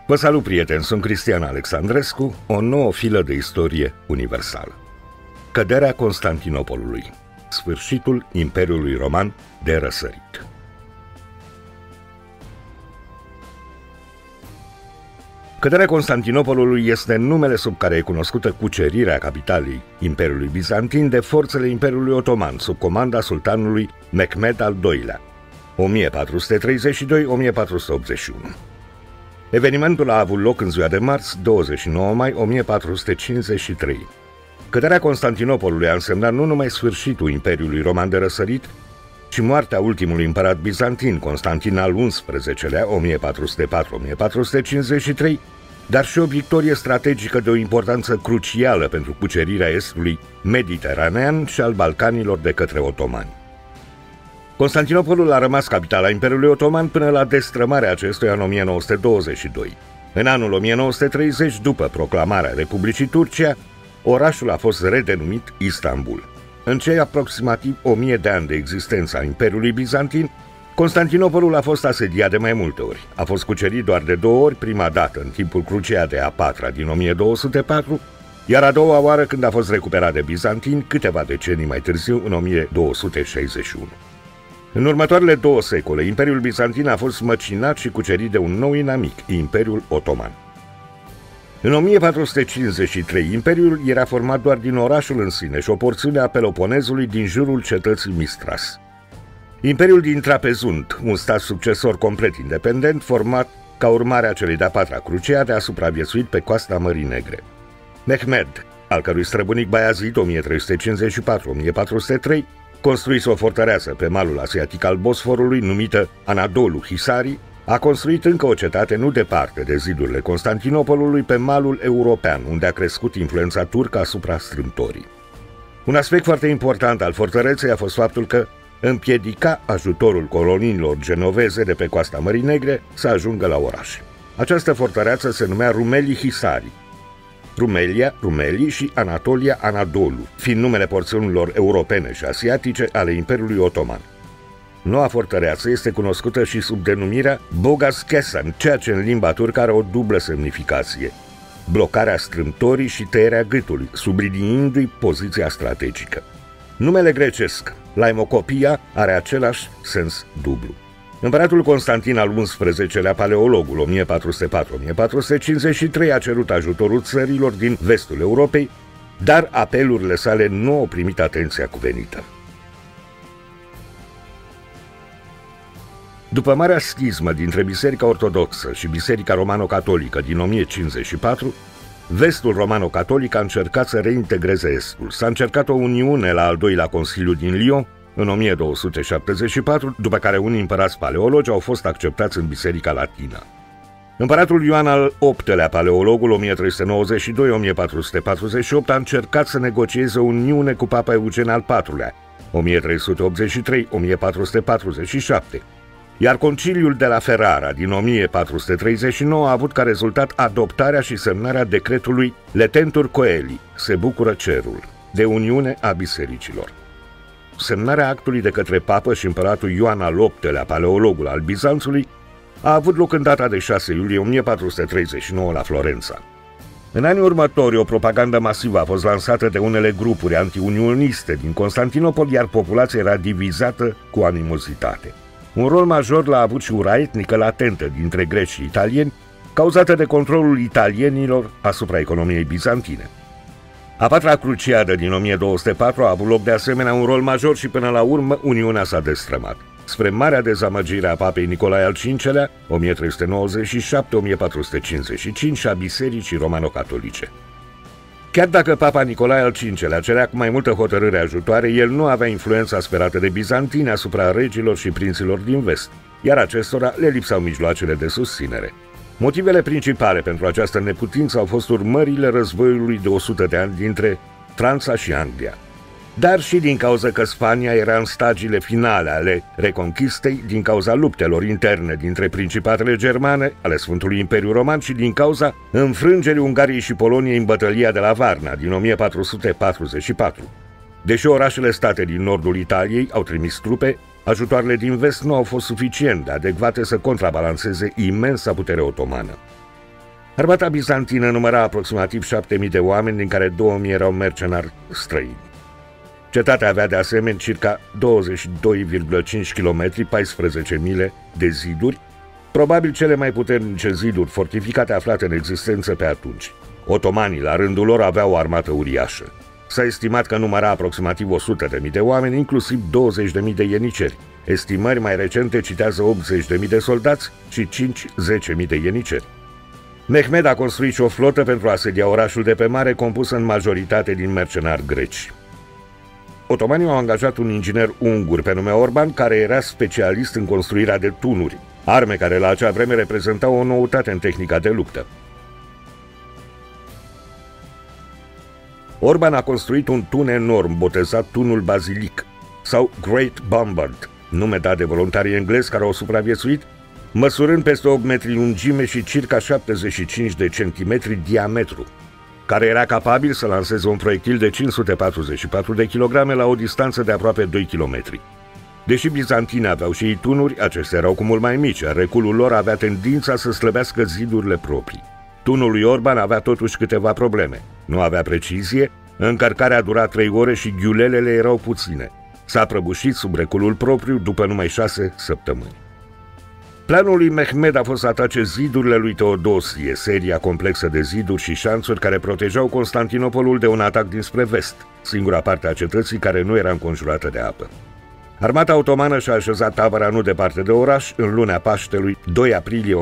Vă salut, prieteni, sunt Cristian Alexandrescu, o nouă filă de istorie universală. Căderea Constantinopolului, sfârșitul Imperiului Roman de răsărit. Căderea Constantinopolului este numele sub care e cunoscută cucerirea capitalei Imperiului Bizantin de forțele Imperiului Otoman, sub comanda sultanului Mehmed al II-lea, 1432-1481. Evenimentul a avut loc în ziua de marți, 29 mai 1453. Căderea Constantinopolului a însemnat nu numai sfârșitul Imperiului Roman de răsărit, ci moartea ultimului împărat bizantin, Constantin al XI-lea, 1404-1453, dar și o victorie strategică de o importanță crucială pentru cucerirea estului mediteranean și al Balcanilor de către otomani. Constantinopolul a rămas capitala Imperiului Otoman până la destrămarea acestuia în 1922. În anul 1930, după proclamarea Republicii Turcia, orașul a fost redenumit Istanbul. În cei aproximativ 1000 de ani de existență a Imperiului Bizantin, Constantinopolul a fost asediat de mai multe ori. A fost cucerit doar de 2 ori, prima dată în timpul Cruciadei a IV-a din 1204, iar a doua oară când a fost recuperat de bizantini câteva decenii mai târziu, în 1261. În următoarele 2 secole, Imperiul Bizantin a fost măcinat și cucerit de un nou inamic, Imperiul Otoman. În 1453, Imperiul era format doar din orașul în sine și o porțiune a Peloponezului din jurul cetății Mistras. Imperiul din Trapezunt, un stat succesor complet independent, format ca urmare a celei de-a 4-a cruciade, a supraviețuit pe coasta Mării Negre. Mehmed, al cărui străbunic Bayazid, 1354-1403, construise o fortăreață pe malul asiatic al Bosforului, numită Anadolu Hisari, a construit încă o cetate nu departe de zidurile Constantinopolului, pe malul european, unde a crescut influența turcă asupra strâmtorii. Un aspect foarte important al fortăreței a fost faptul că împiedica ajutorul coloniilor genoveze de pe coasta Mării Negre să ajungă la oraș. Această fortăreață se numea Rumeli Hisari, Rumelia, Rumeli și Anatolia, Anadolu, fiind numele porțiunilor europene și asiatice ale Imperiului Otoman. Noua fortăreață este cunoscută și sub denumirea Bogas Kesan, ceea ce în limba turcă are o dublă semnificație: blocarea strâmtorii și tăierea gâtului, subliniindu-i poziția strategică. Numele grecesc, Laimocopia, are același sens dublu. Împăratul Constantin al XI-lea, Paleologul, 1404-1453, a cerut ajutorul țărilor din vestul Europei, dar apelurile sale nu au primit atenția cuvenită. După marea schismă dintre Biserica Ortodoxă și Biserica Romano-Catolică din 1054, vestul romano-catolic a încercat să reintegreze estul. S-a încercat o uniune la al doilea Consiliu din Lyon în 1274, după care unii împărați paleologi au fost acceptați în Biserica Latină. Împăratul Ioan al VIII-lea, Paleologul, 1392-1448, a încercat să negocieze o uniune cu Papa Eugen al IV-lea, 1383-1447, iar Conciliul de la Ferrara din 1439 a avut ca rezultat adoptarea și semnarea decretului Letentur Coeli, se bucură cerul, de uniune a bisericilor. Semnarea actului de către papă și împăratul Ioan al VIII-lea, Paleologul al Bizanțului, a avut loc în data de 6 iulie 1439 la Florența. În anii următori, o propagandă masivă a fost lansată de unele grupuri antiunioniste din Constantinopol, iar populația era divizată cu animozitate. Un rol major l-a avut și ura etnică latentă dintre greci și italieni, cauzată de controlul italienilor asupra economiei bizantine. A 4-a cruciadă din 1204 a avut loc de asemenea un rol major și până la urmă Uniunea s-a destrămat, spre marea dezamăgire a papei Nicolae al V-lea, 1397-1455, și a Bisericii Romano-Catolice. Chiar dacă papa Nicolae al V-lea cerea cu mai multă hotărâre ajutoare, el nu avea influența sperată de bizantini asupra regilor și prinților din vest, iar acestora le lipsau mijloacele de susținere. Motivele principale pentru această neputință au fost urmările războiului de 100 de ani dintre Franța și Anglia, dar și din cauza că Spania era în stagiile finale ale reconchistei, din cauza luptelor interne dintre principatele germane ale Sfântului Imperiu Roman și din cauza înfrângerii Ungariei și Poloniei în bătălia de la Varna din 1444. Deși orașele state din nordul Italiei au trimis trupe, ajutoarele din vest nu au fost suficient de adecvate să contrabalanceze imensa putere otomană. Armata bizantină număra aproximativ 7.000 de oameni, din care 2.000 erau mercenari străini. Cetatea avea de asemenea circa 22,5 km, 14 mile de ziduri, probabil cele mai puternice ziduri fortificate aflate în existență pe atunci. Otomanii, la rândul lor, aveau o armată uriașă. S-a estimat că număra aproximativ 100.000 de oameni, inclusiv 20.000 de ieniceri. Estimări mai recente citează 80.000 de soldați și 5-10.000 de ieniceri. Mehmed a construit și o flotă pentru a asedia orașul de pe mare, compusă în majoritate din mercenari greci. Otomanii au angajat un inginer ungur pe nume Orban, care era specialist în construirea de tunuri, arme care la acea vreme reprezentau o noutate în tehnica de luptă. Orban a construit un tun enorm, botezat tunul Bazilic sau Great Bombard, nume dat de voluntarii englezi care au supraviețuit, măsurând peste 8 metri lungime și circa 75 de centimetri diametru, care era capabil să lanseze un proiectil de 544 de kilograme la o distanță de aproape 2 km. Deși bizantinii aveau și ei tunuri, acestea erau cu mult mai mici, iar reculul lor avea tendința să slăbească zidurile proprii. Tunul lui Orban avea totuși câteva probleme. Nu avea precizie, încărcarea a durat 3 ore și ghiulelele erau puține. S-a prăbușit sub reculul propriu după numai 6 săptămâni. Planul lui Mehmed a fost să atace zidurile lui Teodosie, seria complexă de ziduri și șanțuri care protejau Constantinopolul de un atac dinspre vest, singura parte a cetății care nu era înconjurată de apă. Armata otomană și-a așezat tabăra nu departe de oraș, în luna Paștelui, 2 aprilie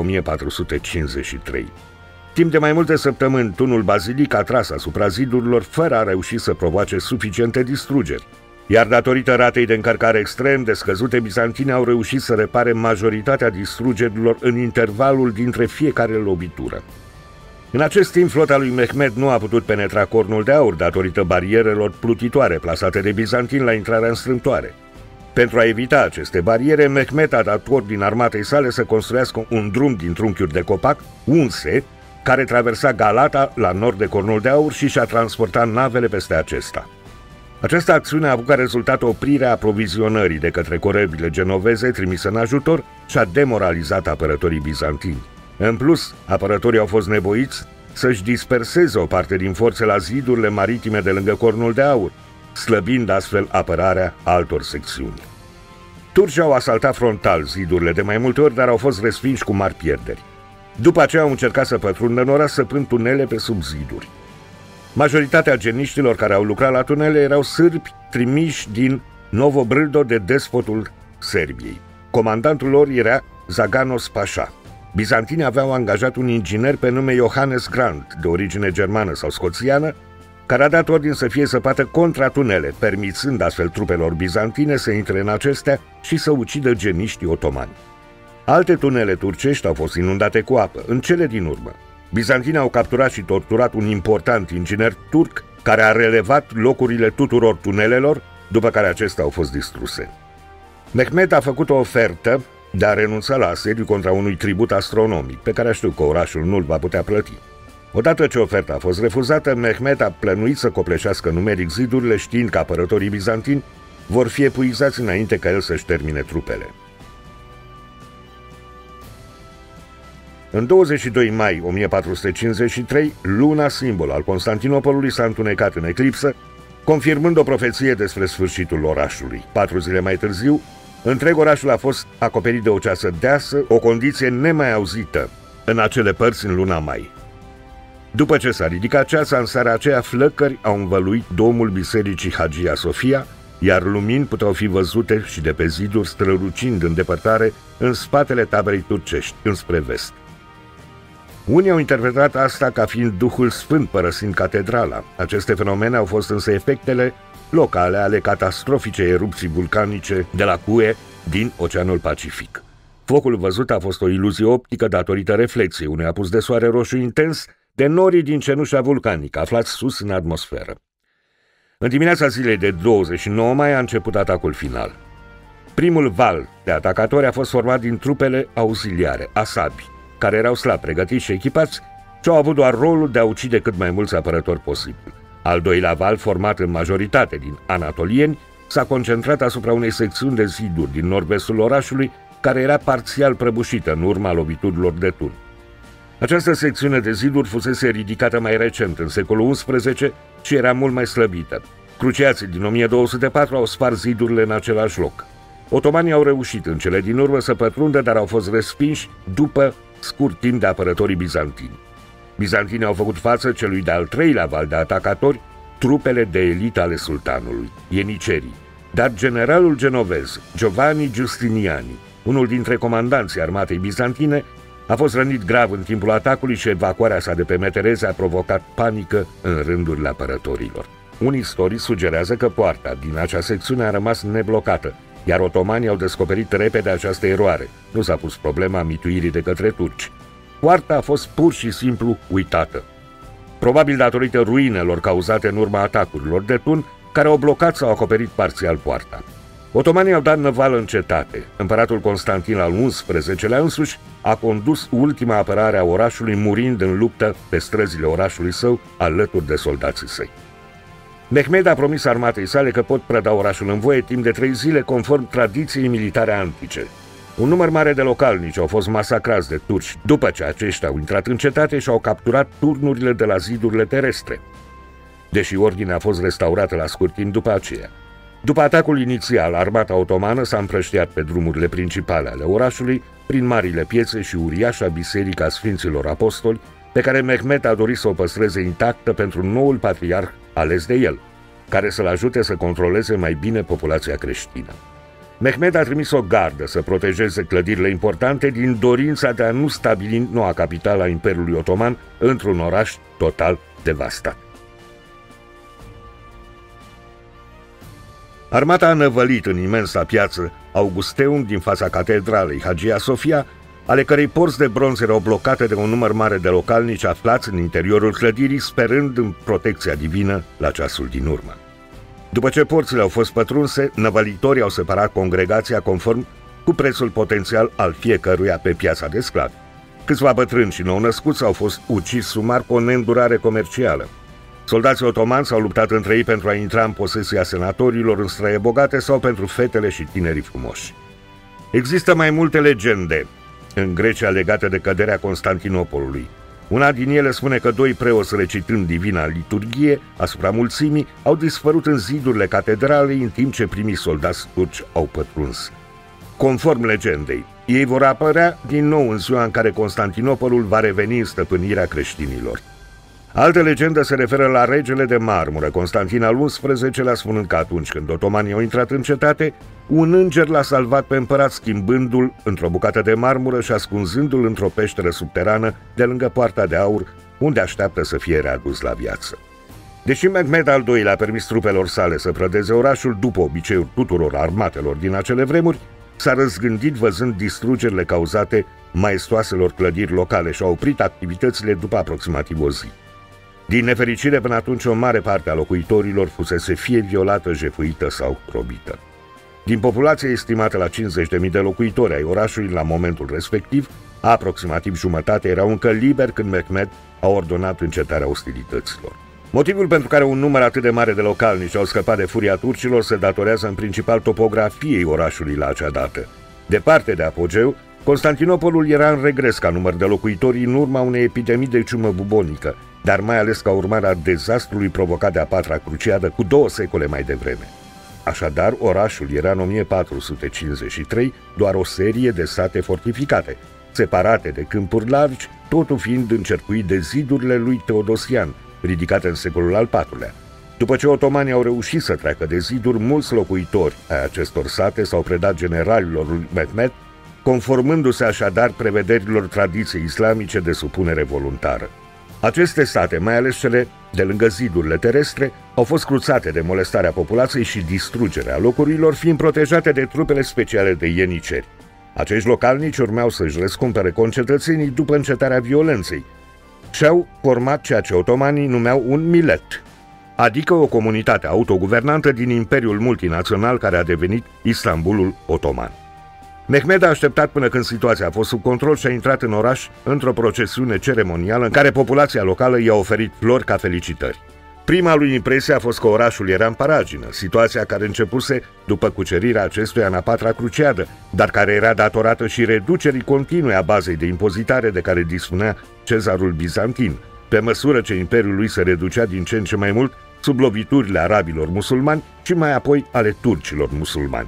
1453. Timp de mai multe săptămâni, tunul Bazilic a tras asupra zidurilor fără a reuși să provoace suficiente distrugeri, iar datorită ratei de încărcare extrem de scăzute, bizantinii au reușit să repare majoritatea distrugerilor în intervalul dintre fiecare lovitură. În acest timp, flota lui Mehmed nu a putut penetra Cornul de Aur datorită barierelor plutitoare plasate de bizantini la intrarea în strâmtoare. Pentru a evita aceste bariere, Mehmed a dat ordin armatei sale să construiască un drum din trunchiuri de copac unse, care traversa Galata la nord de Cornul de Aur și și-a transportat navele peste acesta. Această acțiune a avut ca rezultat oprirea aprovizionării de către corăbile genoveze trimise în ajutor și a demoralizat apărătorii bizantini. În plus, apărătorii au fost nevoiți să-și disperseze o parte din forțe la zidurile maritime de lângă Cornul de Aur, slăbind astfel apărarea altor secțiuni. Turcii au asaltat frontal zidurile de mai multe ori, dar au fost respinși cu mari pierderi. După aceea au încercat să pătrundă în oraș, săpând tunele pe sub ziduri. Majoritatea geniștilor care au lucrat la tunele erau sârbi trimiși din Novo Brdo de despotul Serbiei. Comandantul lor era Zaganos Pasha. Bizantinii aveau angajat un inginer pe nume Johannes Grant, de origine germană sau scoțiană, care a dat ordin să fie săpată contra tunele, permițând astfel trupelor bizantine să intre în acestea și să ucidă geniștii otomani. Alte tunele turcești au fost inundate cu apă. În cele din urmă, bizantinii au capturat și torturat un important inginer turc care a relevat locurile tuturor tunelelor, după care acestea au fost distruse. Mehmed a făcut o ofertă de a renunța la asediu contra unui tribut astronomic, pe care știu că orașul nu-l va putea plăti. Odată ce oferta a fost refuzată, Mehmed a plănuit să copleșească numeric zidurile, știind că apărătorii bizantini vor fi epuizați înainte ca el să-și termine trupele. În 22 mai 1453, luna, simbol al Constantinopolului, s-a întunecat în eclipsă, confirmând o profeție despre sfârșitul orașului. 4 zile mai târziu, întreg orașul a fost acoperit de o ceasă deasă, o condiție nemai auzită în acele părți în luna mai. După ce s-a ridicat ceasa, în seara aceea flăcări au învăluit domul bisericii Hagia Sofia, iar lumini puteau fi văzute și de pe ziduri strălucind în depărtare în spatele taberei turcești, înspre vest. Unii au interpretat asta ca fiind Duhul Sfânt părăsind catedrala. Aceste fenomene au fost însă efectele locale ale catastrofice erupții vulcanice de la Cue din Oceanul Pacific. Focul văzut a fost o iluzie optică datorită reflexiei unui apus de soare roșu intens de norii din cenușa vulcanică aflați sus în atmosferă. În dimineața zilei de 29 mai a început atacul final. Primul val de atacatori a fost format din trupele auxiliare, asabi, care erau slab pregătiți și echipați și au avut doar rolul de a ucide cât mai mulți apărători posibil. Al doilea val, format în majoritate din anatolieni, s-a concentrat asupra unei secțiuni de ziduri din nord-vestul orașului, care era parțial prăbușită în urma loviturilor de tun. Această secțiune de ziduri fusese ridicată mai recent, în secolul XI, și era mult mai slăbită. Cruciații din 1204 au spart zidurile în același loc. Otomanii au reușit în cele din urmă să pătrundă, dar au fost respinși după scurt timp de apărătorii bizantini. Bizantinii au făcut față celui de-al treilea val de atacatori, trupele de elită ale sultanului, ienicerii. Dar generalul genovez, Giovanni Giustiniani, unul dintre comandanții armatei bizantine, a fost rănit grav în timpul atacului și evacuarea sa de pe Metereze a provocat panică în rândurile apărătorilor. Unii istorici sugerează că poarta din acea secțiune a rămas neblocată, iar otomanii au descoperit repede această eroare. Nu s-a pus problema mituirii de către turci. Poarta a fost pur și simplu uitată. Probabil datorită ruinelor cauzate în urma atacurilor de tun, care au blocat sau acoperit parțial poarta. Otomanii au dat năvală în cetate. Împăratul Constantin al XI-lea însuși a condus ultima apărare a orașului, murind în luptă pe străzile orașului său, alături de soldații săi. Mehmed a promis armatei sale că pot preda orașul în voie timp de 3 zile, conform tradiției militare antice. Un număr mare de localnici au fost masacrați de turci după ce aceștia au intrat în cetate și au capturat turnurile de la zidurile terestre, deși ordinea a fost restaurată la scurt timp după aceea. După atacul inițial, armata otomană s-a împrăștiat pe drumurile principale ale orașului, prin marile piețe și uriașa biserică a Sfinților Apostoli, pe care Mehmed a dorit să o păstreze intactă pentru noul patriarh ales de el, care să-l ajute să controleze mai bine populația creștină. Mehmed a trimis o gardă să protejeze clădirile importante din dorința de a nu stabili noua capitală a Imperiului Otoman într-un oraș total devastat. Armata a năvălit în imensa piață Augusteum din fața catedralei Hagia Sofia, ale cărei porți de bronz erau blocate de un număr mare de localnici aflați în interiorul clădirii, sperând în protecția divină la ceasul din urmă. După ce porțile au fost pătrunse, năvălitorii au separat congregația conform cu prețul potențial al fiecăruia pe piața de sclavi. Câțiva bătrâni și nou-născuți au fost uciși sumar cu o neîndurare comercială. Soldații otomani s-au luptat între ei pentru a intra în posesia senatorilor în străie bogate sau pentru fetele și tinerii frumoși. Există mai multe legende în Grecia legate de căderea Constantinopolului. Una din ele spune că 2 preoți, recitând divina liturghie asupra mulțimii, au dispărut în zidurile catedralei în timp ce primii soldați turci au pătruns. Conform legendei, ei vor apărea din nou în ziua în care Constantinopolul va reveni în stăpânirea creștinilor. Altă legendă se referă la regele de marmură, Constantin al XI-lea, spunând că atunci când otomanii au intrat în cetate, un înger l-a salvat pe împărat schimbându-l într-o bucată de marmură și ascunzându-l într-o peșteră subterană de lângă Poarta de Aur, unde așteaptă să fie readus la viață. Deși Mehmed al II-lea a permis trupelor sale să prădeze orașul după obiceiul tuturor armatelor din acele vremuri, s-a răzgândit văzând distrugerile cauzate maestoaselor clădiri locale și a oprit activitățile după aproximativ o zi. Din nefericire, până atunci, o mare parte a locuitorilor fusese fie violată, jefuită sau robită. Din populația estimată la 50.000 de locuitori ai orașului la momentul respectiv, aproximativ jumătate erau încă liberi când Mehmed a ordonat încetarea ostilităților. Motivul pentru care un număr atât de mare de localnici au scăpat de furia turcilor se datorează în principal topografiei orașului la acea dată. Departe de apogeu, Constantinopolul era în regres ca număr de locuitori în urma unei epidemii de ciumă bubonică, dar mai ales ca urmare a dezastrului provocat de a 4-a cruciadă cu 2 secole mai devreme. Așadar, orașul era în 1453 doar o serie de sate fortificate, separate de câmpuri largi, totul fiind încercuit de zidurile lui Teodosian, ridicate în secolul al IV-lea. După ce otomanii au reușit să treacă de ziduri, mulți locuitori ai acestor sate s-au predat generalilor lui Mehmed, conformându-se așadar prevederilor tradiției islamice de supunere voluntară. Aceste sate, mai ales cele de lângă zidurile terestre, au fost cruțate de molestarea populației și distrugerea locurilor, fiind protejate de trupele speciale de ieniceri. Acești localnici urmeau să-și răscumpere concetățenii după încetarea violenței și au format ceea ce otomanii numeau un milet, adică o comunitate autoguvernantă din imperiul multinațional care a devenit Istanbulul otoman. Mehmed a așteptat până când situația a fost sub control și a intrat în oraș într-o procesiune ceremonială în care populația locală i-a oferit flori ca felicitări. Prima lui impresie a fost că orașul era în paragină, situația care începuse după cucerirea acestuia în a patra cruciadă, dar care era datorată și reducerii continue a bazei de impozitare de care dispunea Cezarul Bizantin, pe măsură ce imperiul lui se reducea din ce în ce mai mult sub loviturile arabilor musulmani și mai apoi ale turcilor musulmani.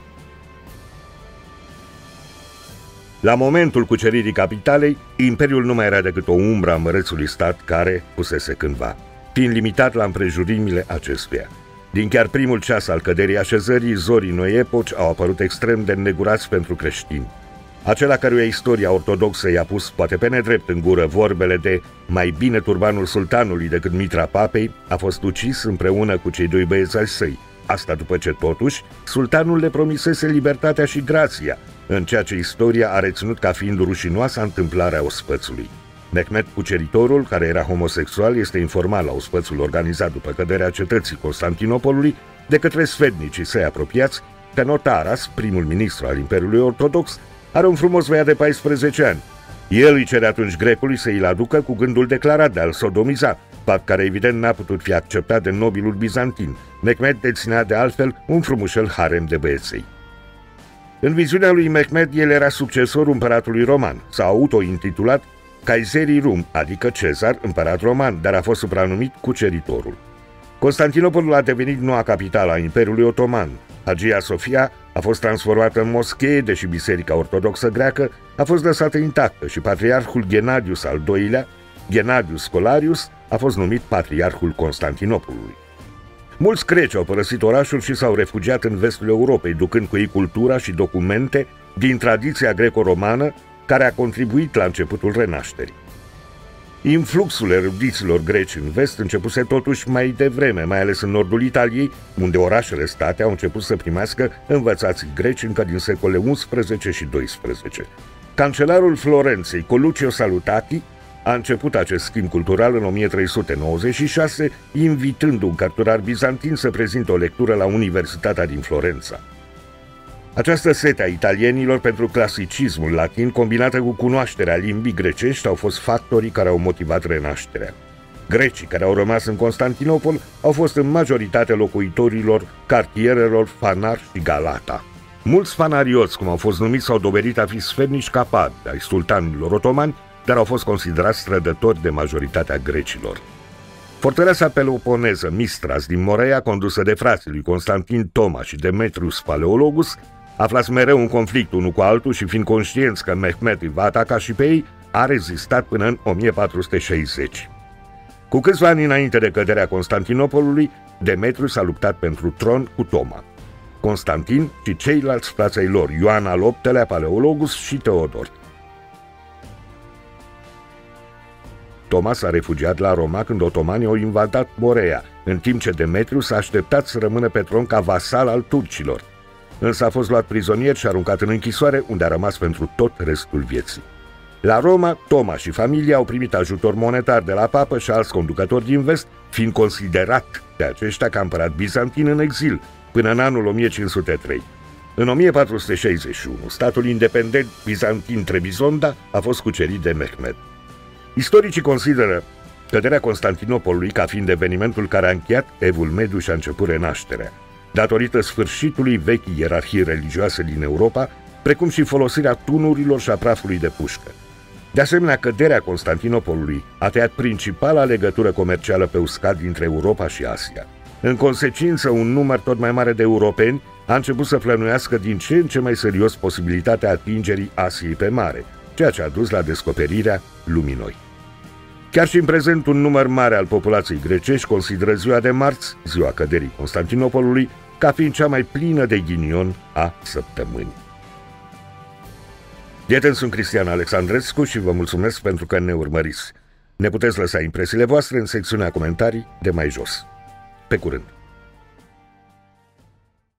La momentul cuceririi capitalei, imperiul nu mai era decât o umbră a mărețului stat care fusese cândva, fiind limitat la împrejurimile acestuia. Din chiar primul ceas al căderii așezării, zorii noi epoci au apărut extrem de înnegurați pentru creștini. Acela căruia istoria ortodoxă i-a pus poate pe nedrept în gură vorbele de mai bine turbanul sultanului decât mitra papei, a fost ucis împreună cu cei doi băieți ai săi. Asta după ce, totuși, sultanul le promisese libertatea și grația, în ceea ce istoria a reținut ca fiind rușinoasa întâmplarea ospățului. Mehmed Cuceritorul, care era homosexual, este informat la ospățul organizat după căderea cetății Constantinopolului de către sfetnicii săi apropiați că Notaras, primul ministru al Imperiului Ortodox, are un frumos băiat de 14 ani. El îi cere atunci grecului să îl aducă cu gândul declarat de a-l sodomiza, fapt care evident n-a putut fi acceptat de nobilul bizantin. Mehmed deținea de altfel un frumușel harem de băieței. În viziunea lui Mehmed, el era succesorul împăratului roman, s-a auto-intitulat Caesarii Rum, adică Cezar, împărat roman, dar a fost supranumit Cuceritorul. Constantinopolul a devenit noua capitală a Imperiului Otoman. Hagia Sofia a fost transformată în moschee, deși Biserica Ortodoxă greacă a fost lăsată intactă și patriarhul Gennadius al II-lea, Gennadius Scolarius, a fost numit patriarhul Constantinopolului. Mulți greci au părăsit orașul și s-au refugiat în vestul Europei, ducând cu ei cultura și documente din tradiția greco-romană, care a contribuit la începutul renașterii. Influxul erudiților greci în vest începuse totuși mai devreme, mai ales în nordul Italiei, unde orașele-state au început să primească învățații greci încă din secolele 11 și 12. Cancelarul Florenței, Coluccio Salutati, a început acest schimb cultural în 1396, invitând un cărturar bizantin să prezinte o lectură la Universitatea din Florența. Această sete a italienilor pentru clasicismul latin, combinată cu cunoașterea limbii grecești, au fost factorii care au motivat renașterea. Grecii care au rămas în Constantinopol au fost în majoritate locuitorilor cartierelor Fanar și Galata. Mulți fanarioți, cum au fost numiți, s-au dovedit a fi sfernici capabili ai sultanilor otomani, dar au fost considerați trădători de majoritatea grecilor. Fortăreața peloponeză Mistras din Morea, condusă de frații lui Constantin Toma și Demetrius Paleologus, aflați mereu în conflict unul cu altul și fiind conștienți că Mehmed îi va ataca și pe ei, a rezistat până în 1460. Cu câțiva ani înainte de căderea Constantinopolului, Demetrius a luptat pentru tron cu Toma. Constantin și ceilalți frați ai lor, Ioan al VIII-lea, Paleologus și Teodor. Toma s-a refugiat la Roma când otomanii au invadat Morea, în timp ce Demetrius s-a așteptat să rămână pe tron ca vasal al turcilor. Însă a fost luat prizonier și aruncat în închisoare, unde a rămas pentru tot restul vieții. La Roma, Toma și familia au primit ajutor monetar de la papă și alți conducători din vest, fiind considerat de aceștia ca împărat bizantin în exil, până în anul 1503. În 1461, statul independent bizantin Trebizonda a fost cucerit de Mehmed. Istoricii consideră căderea Constantinopolului ca fiind evenimentul care a încheiat Evul Mediu și a început renașterea, datorită sfârșitului vechii ierarhii religioase din Europa, precum și folosirea tunurilor și a prafului de pușcă. De asemenea, căderea Constantinopolului a tăiat principala legătură comercială pe uscat dintre Europa și Asia. În consecință, un număr tot mai mare de europeni a început să plănuiască din ce în ce mai serios posibilitatea atingerii Asiei pe mare, ceea ce a dus la descoperirea lumii noi. Chiar și în prezent, un număr mare al populației grecești consideră ziua de marți, ziua căderii Constantinopolului, ca fiind cea mai plină de ghinion a săptămânii. Prieteni, sunt Cristian Alexandrescu și vă mulțumesc pentru că ne urmăriți. Ne puteți lăsa impresiile voastre în secțiunea comentarii de mai jos. Pe curând!